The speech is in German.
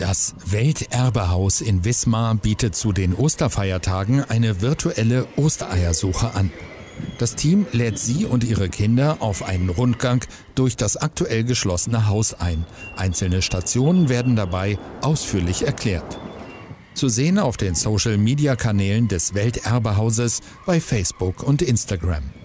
Das Welterbehaus in Wismar bietet zu den Osterfeiertagen eine virtuelle Ostereiersuche an. Das Team lädt Sie und Ihre Kinder auf einen Rundgang durch das aktuell geschlossene Haus ein. Einzelne Stationen werden dabei ausführlich erklärt. Zu sehen auf den Social-Media-Kanälen des Welterbehauses bei Facebook und Instagram.